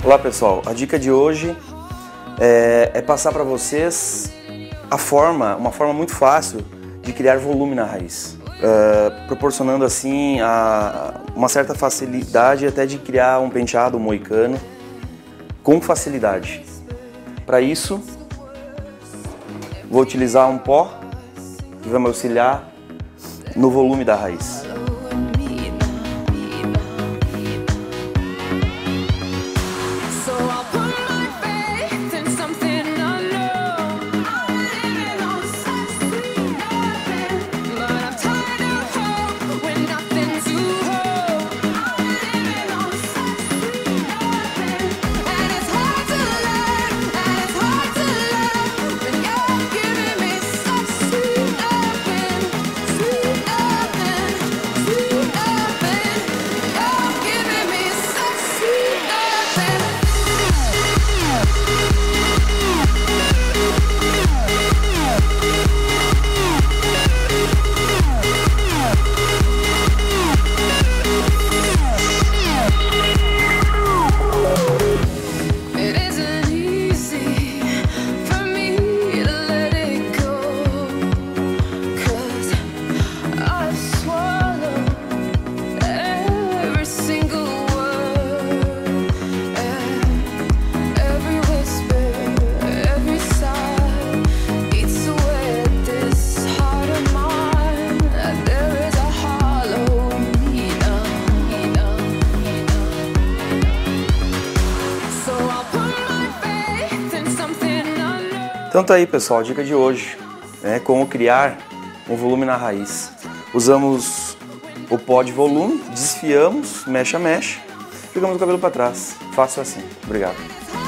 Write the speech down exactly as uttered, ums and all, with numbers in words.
Olá pessoal, a dica de hoje é, é passar para vocês a forma, uma forma muito fácil de criar volume na raiz, uh, proporcionando assim a, uma certa facilidade até de criar um penteado, um moicano com facilidade. Para isso, vou utilizar um pó que vai me auxiliar no volume da raiz. Então tá aí pessoal, a dica de hoje, né, como criar um volume na raiz. Usamos o pó de volume, desfiamos, mecha a mecha, ficamos o cabelo para trás. Fácil assim. Obrigado.